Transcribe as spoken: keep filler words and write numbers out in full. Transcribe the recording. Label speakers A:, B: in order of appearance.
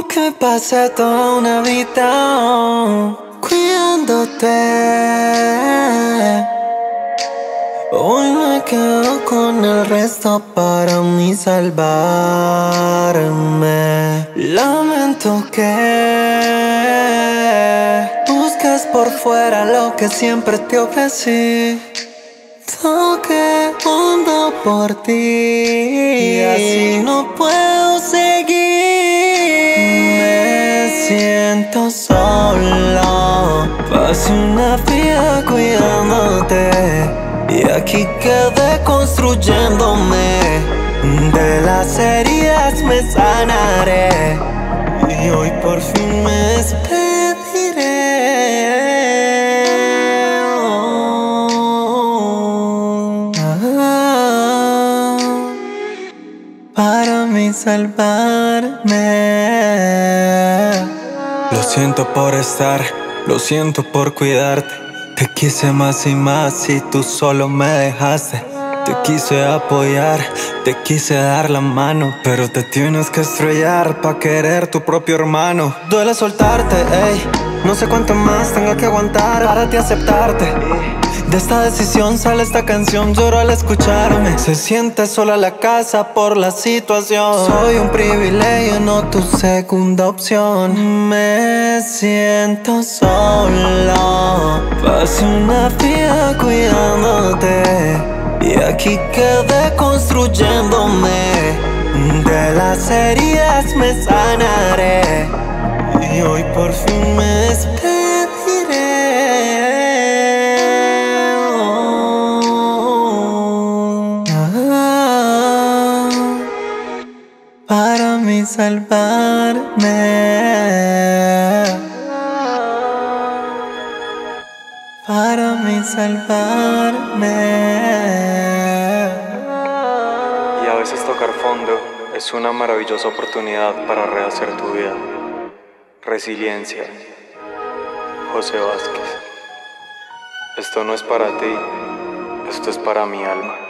A: Que pasé toda una vida cuidándote. Hoy me quedo con el resto para mí salvarme. Lamento que busques por fuera lo que siempre te ofrecí. Toqué hondo por ti y así no puedo seguir. Me siento solo, pasé una vida cuidándote y aquí quedé construyéndome. De las heridas me sanaré y hoy por fin me despediré. Para mí salvarme.
B: Lo siento por estar, lo siento por cuidarte. Te quise más y más y tú solo me dejaste. Te quise apoyar, te quise dar la mano, pero te tienes que estrellar pa' querer tu propio hermano.
A: Duele soltarte, ey. No sé cuánto más tengo que aguantar para ti aceptarte. De esta decisión sale esta canción, lloro al escucharme. Se siente sola la casa por la situación. Soy un privilegio, no tu segunda opción. Me siento solo, pasé una vida cuidándote y aquí quedé construyéndome. De las heridas me sanaré y hoy por fin me despediré. Para mí salvarme. Para mí salvarme.
B: Y a veces tocar fondo es una maravillosa oportunidad para rehacer tu vida. Resiliencia. José Vázquez. Esto no es para ti, esto es para mi alma.